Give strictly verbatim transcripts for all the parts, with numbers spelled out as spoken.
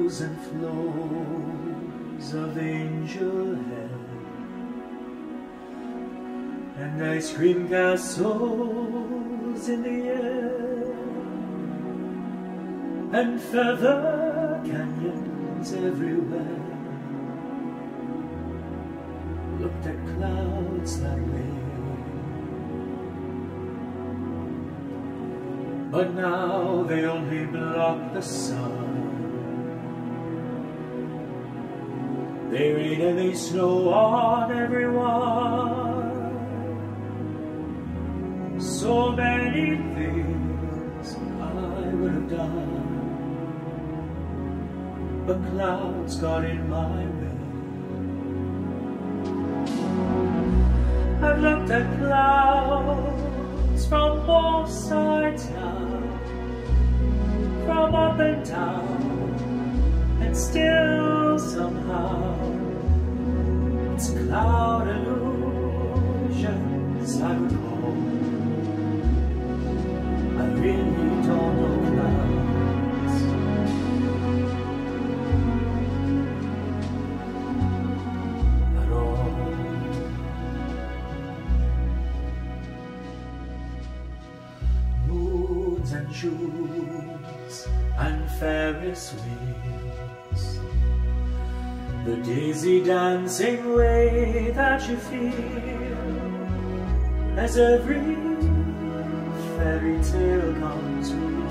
echoes and flows of angel hell, and ice cream castles in the air, and feather canyons everywhere. Looked at clouds that way, but now they only block the sun. They rain and they snow on everyone. So many things I would have done, but clouds got in my way. I've looked at clouds from both sides now, from up and down, and still somehow it's cloud illusions I recall. I really don't know clouds at all. Moons and Junes and Ferris wheels, the dizzy dancing way that you feel as every fairy tale comes true.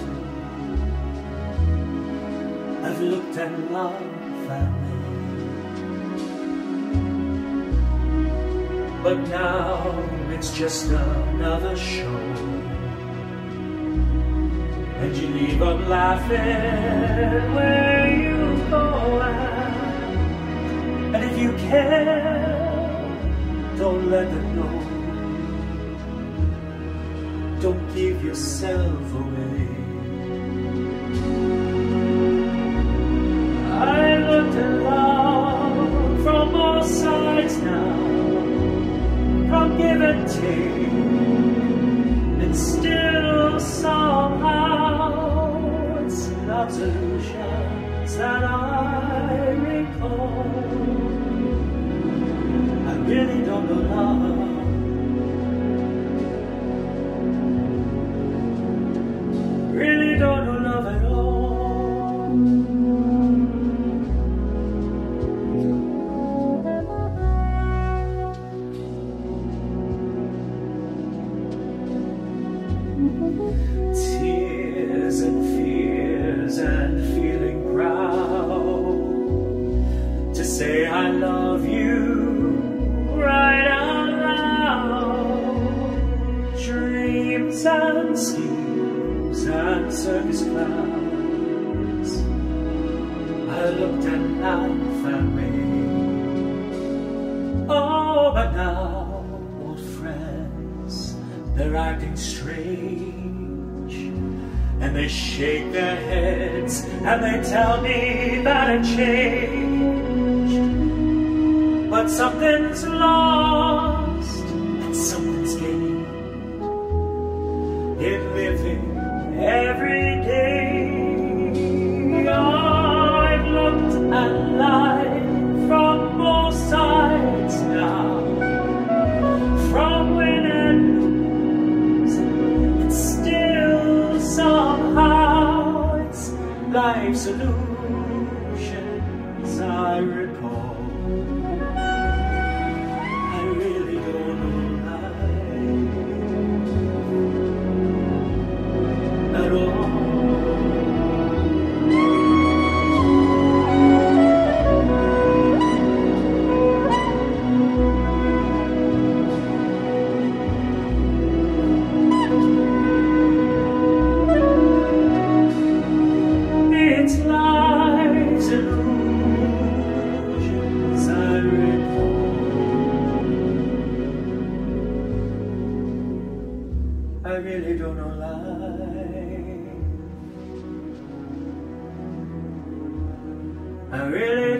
I've looked at love and me, but now it's just another show, and you leave them laughing where you go at. And if you care, don't let them know. Don't give yourself away. I looked at love from all sides now, from give and take, and still somehow it's love's illusions that I recall. I really don't know love. Really don't know love at all. Tears and fears and feeling proud to say I love you right out loud. Dreams and schemes and circus clowns, I looked at life and me. Oh, but now old friends, they're acting strange, and they shake their heads and they tell me that it changed. But something's lost and something's gained in living every day. I've looked at life from both sides now, from win and lose, and still somehow it's life's illusions I recall. I really don't know life at all. It's life's illusions I recall. I really don't know life. I really